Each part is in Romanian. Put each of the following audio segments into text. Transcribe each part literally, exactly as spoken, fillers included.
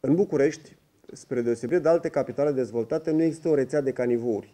În București, spre deosebire de alte capitale dezvoltate, nu există o rețea de canivouri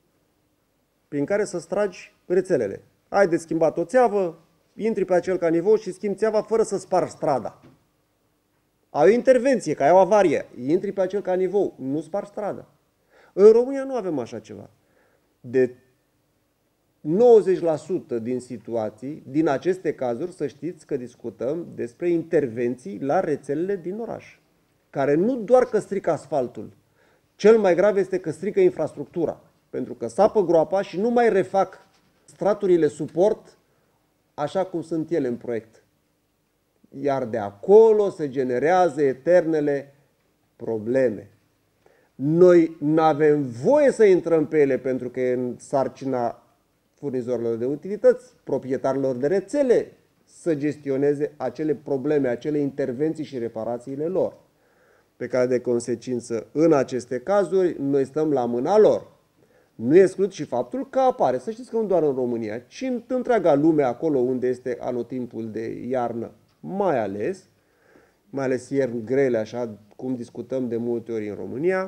prin care să tragi rețelele. Ai de schimbat o țeavă, intri pe acel canivou și schimbi țeava fără să spargi strada. Ai o intervenție, că ai o avarie, intri pe acel canivou, nu spargi strada. În România nu avem așa ceva. De nouăzeci la sută din situații, din aceste cazuri, să știți că discutăm despre intervenții la rețelele din oraș, care nu doar că strică asfaltul, cel mai grav este că strică infrastructura, pentru că sapă groapa și nu mai refac straturile suport așa cum sunt ele în proiect. Iar de acolo se generează eternele probleme. Noi nu avem voie să intrăm pe ele pentru că e în sarcina furnizorilor de utilități, proprietarilor de rețele, să gestioneze acele probleme, acele intervenții și reparațiile lor. Pe care de consecință, în aceste cazuri, noi stăm la mâna lor. Nu exclud și faptul că apare, să știți că nu doar în România, ci în întreaga lume, acolo unde este anotimpul de iarnă, mai ales, mai ales ierni grele, așa cum discutăm de multe ori în România,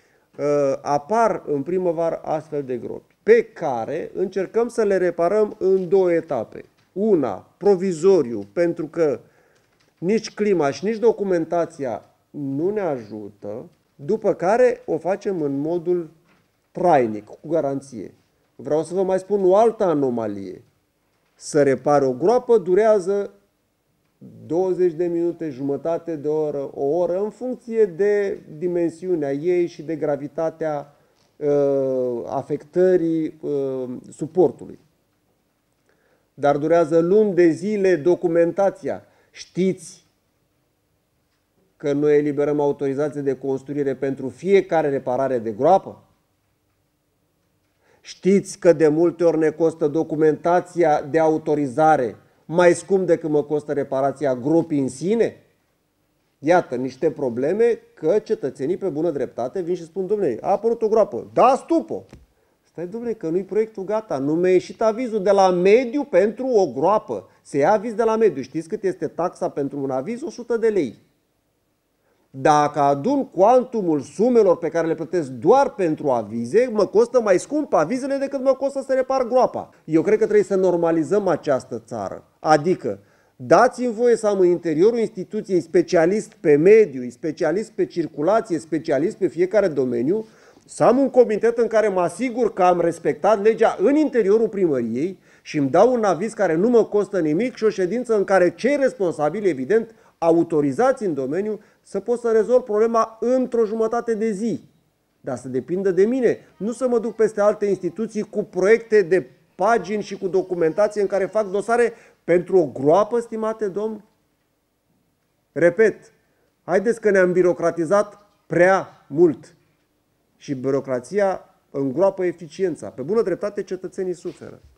apar în primăvară astfel de gropi, pe care încercăm să le reparăm în două etape. Una, provizoriu, pentru că nici clima și nici documentația nu ne ajută, după care o facem în modul trainic, cu garanție. Vreau să vă mai spun o altă anomalie. Să repare o groapă durează douăzeci de minute, jumătate de oră, o oră, în funcție de dimensiunea ei și de gravitatea uh, afectării uh, suportului. Dar durează luni de zile documentația. Știți că noi eliberăm autorizație de construire pentru fiecare reparare de groapă? Știți că de multe ori ne costă documentația de autorizare mai scump decât mă costă reparația gropii în sine? Iată niște probleme că cetățenii pe bună dreptate vin și spun: dom'le, a apărut o groapă. Da, stupo! Stai, dom'le, că nu-i proiectul gata. Nu mi-a ieșit avizul de la mediu pentru o groapă. Se ia aviz de la mediu. Știți cât este taxa pentru un aviz? o sută de lei. Dacă adun cuantumul sumelor pe care le plătesc doar pentru avize, mă costă mai scump avizele decât mă costă să repar groapa. Eu cred că trebuie să normalizăm această țară. Adică, dați-mi voie să am în interiorul instituției specialist pe mediu, specialist pe circulație, specialist pe fiecare domeniu, să am un comitet în care mă asigur că am respectat legea în interiorul primăriei și îmi dau un aviz care nu mă costă nimic și o ședință în care cei responsabili, evident, autorizați în domeniu, să pot să rezolv problema într-o jumătate de zi. Dar să depindă de mine, nu să mă duc peste alte instituții cu proiecte de pagini și cu documentație în care fac dosare pentru o groapă, stimate domn. Repet, haideți că ne-am birocratizat prea mult și birocrația îngroapă eficiența. Pe bună dreptate, cetățenii suferă.